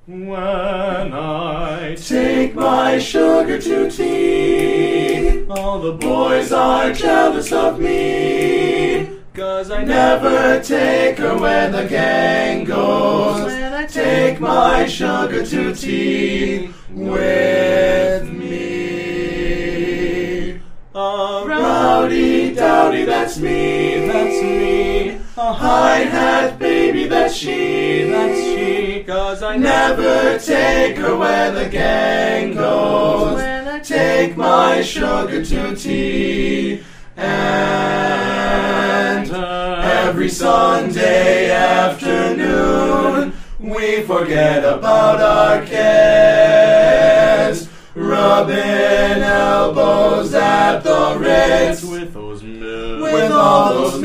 When I take my sugar to tea, all the boys are jealous of me, 'cause I never take her where the gang goes. When I take my sugar to tea with me. A rowdy dowdy, that's me, that's me. A hi-hat baby, that's she, 'cause I never take her where the gang goes. When I take my sugar to tea. And every Sunday afternoon we forget about our cares, rubbing elbows at the Ritz with all those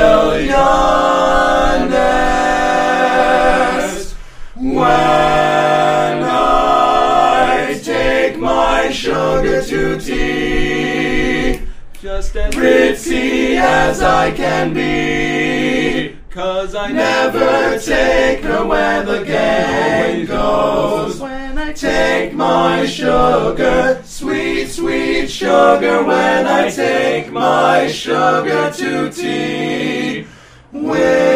millionaires. When I take my sugar to tea, just as ritzy as I can be, 'cause I never take her where the gang goes. When I take my sugar, sweet, sweet sugar, when I take my sugar to tea with